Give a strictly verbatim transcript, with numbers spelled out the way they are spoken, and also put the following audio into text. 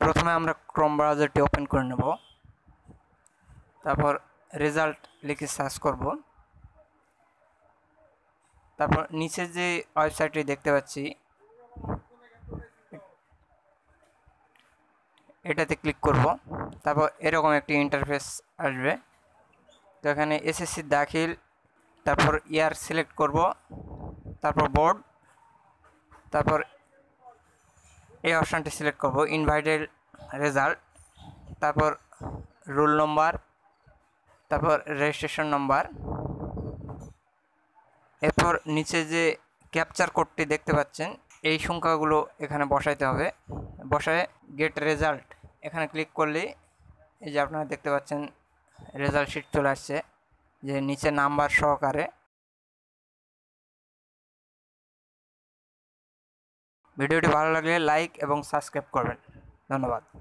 প্রথমে আমরা Chrome ব্রাউজারটি open করে নেব, তারপর রেজাল্ট লিখে সার্চ করব। তারপর নিচে যে ওয়েবসাইটটি দেখতে পাচ্ছি এটাতে ক্লিক করব। তারপর এরকম একটি ইন্টারফেস আসবে। তো এখানে এসএসসি দাখিল, তারপর ইয়ার সিলেক্ট করব, তারপর বোর্ড, তারপর এই অপশানটি সিলেক্ট করব ইনভাইটেড রেজাল্ট, তারপর রোল নম্বর, তারপর রেজিস্ট্রেশন নম্বর। এরপর নিচে যে ক্যাপচার কোডটি দেখতে পাচ্ছেন এই সংখ্যাগুলো এখানে বসাইতে হবে। বসায় গেট রেজাল্ট এখানে ক্লিক করলে এই যে আপনারা দেখতে পাচ্ছেন রেজাল্ট শিট চলে আসছে, যে নিচে নাম্বার সহকারে। ভিডিওটি ভালো লাগলে লাইক এবং সাবস্ক্রাইব করবেন। ধন্যবাদ।